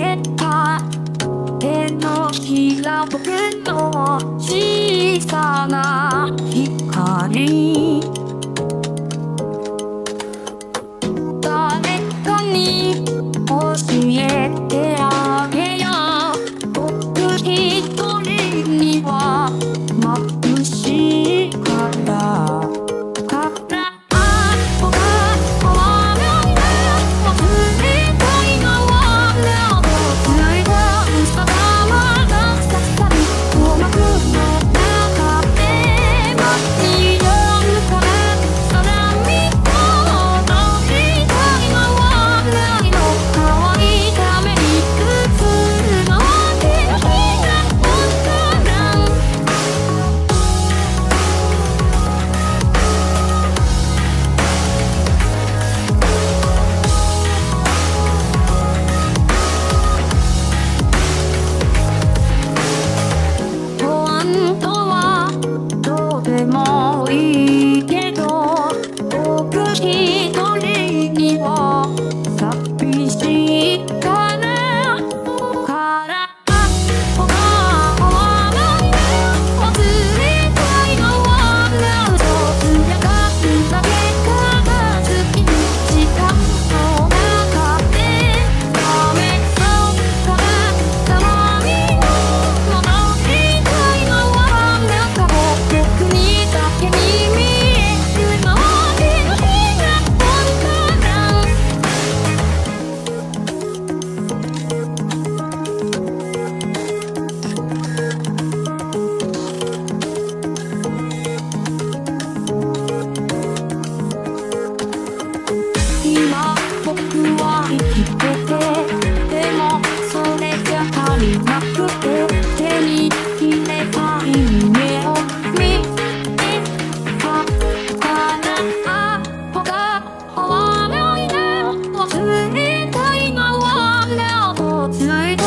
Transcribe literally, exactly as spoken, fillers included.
けた手のひら僕の小さな光誰かに教えてあげよう僕一人には眩しいからもういいけど僕一人には寂しいからからほら終わらない忘れたいのはなぞつやかすだけが好きに時間の中でダメそうからたまに戻りたいのはなんか僕に今僕は生きててでもそれじゃ足りなくて手に入れたい夢を見てたからほが終わらないで忘れたいのはなとついて